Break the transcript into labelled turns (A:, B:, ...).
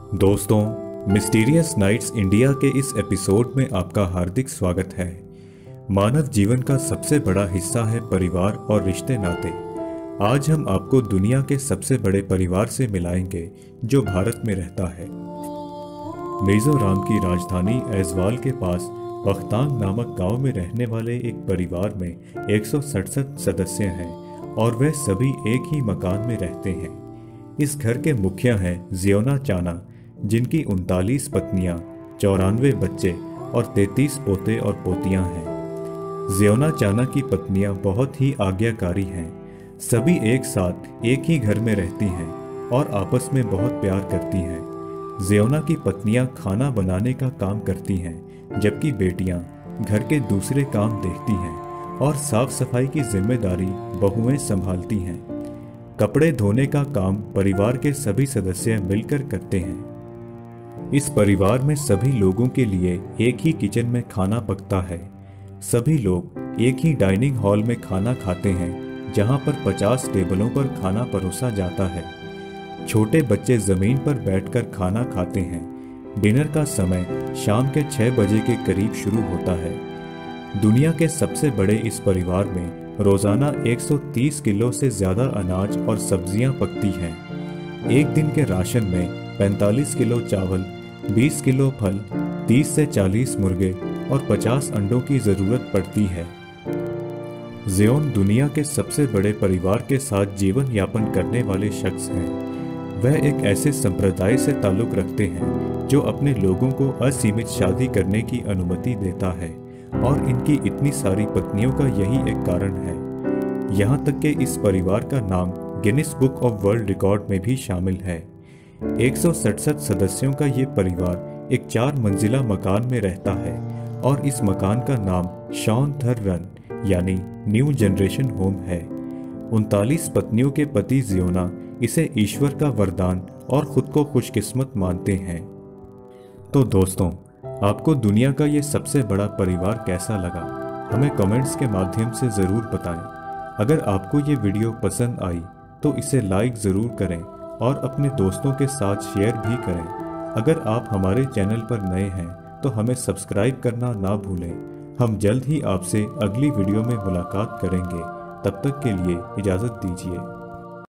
A: दोस्तों, mysterious nights India के इस एपिसोड में आपका हार्दिक स्वागत है। मानव जीवन का सबसे बड़ा हिस्सा है परिवार और रिश्ते नाते। आज हम आपको दुनिया के सबसे बड़े परिवार से मिलाएंगे जो भारत में रहता है। मिजोरम की राजधानी ऐजवाल के पास पख्तांग नामक गांव में रहने वाले एक परिवार में 167 सदस्य हैं और वे सभी एक ही मकान में रहते हैं। इस घर के मुखिया हैं जियोना चाना, जिनकी 39 पत्नियां, 94 बच्चे और 33 पोते और पोतियां हैं। जियोना चाना की पत्नियां बहुत ही आज्ञाकारी हैं। सभी एक साथ एक ही घर में रहती हैं और आपस में बहुत प्यार करती हैं। जियोना की पत्नियां खाना बनाने का काम करती हैं, जबकि बेटियां घर के दूसरे काम देखती हैं और साफ सफाई की जिम्मेदारी बहुएं संभालती हैं। कपड़े धोने का काम परिवार के सभी सदस्य मिलकर करते हैं। इस परिवार में सभी लोगों के लिए एक ही किचन में खाना पकता है। सभी लोग एक ही डाइनिंग हॉल में खाना खाते हैं, जहां पर 50 टेबलों पर खाना परोसा जाता है। छोटे बच्चे जमीन पर बैठकर खाना खाते हैं। डिनर का समय शाम के 6 बजे के करीब शुरू होता है। दुनिया के सबसे बड़े इस परिवार में रोजाना 130 किलो से ज्यादा अनाज और सब्जियां पकती हैं। एक दिन के राशन में 45 किलो चावल, 20 किलो फल, 30 से 40 मुर्गे और 50 अंडों की जरूरत पड़ती है। जियोन दुनिया के सबसे बड़े परिवार के साथ जीवन यापन करने वाले शख्स हैं। वह एक ऐसे संप्रदाय से ताल्लुक रखते हैं जो अपने लोगों को असीमित शादी करने की अनुमति देता है, और इनकी इतनी सारी पत्नियों का यही एक कारण है। यहाँ तक कि इस परिवार का नाम Guinness book of world record में भी शामिल है। 167 सदस्यों का ये परिवार एक 4 मंजिला मकान में रहता है और इस मकान का नाम शॉन थर रन यानी न्यू जनरेशन होम है। 39 पत्नियों के पति जियोना इसे ईश्वर का वरदान और खुद को खुशकिस्मत मानते हैं। तो दोस्तों, आपको दुनिया का ये सबसे बड़ा परिवार कैसा लगा? हमें कमेंट्स के माध्यम से ज़रूर बताएं। अगर आपको ये वीडियो पसंद आई तो इसे लाइक ज़रूर करें और अपने दोस्तों के साथ शेयर भी करें। अगर आप हमारे चैनल पर नए हैं तो हमें सब्सक्राइब करना ना भूलें। हम जल्द ही आपसे अगली वीडियो में मुलाकात करेंगे। तब तक के लिए इजाज़त दीजिए।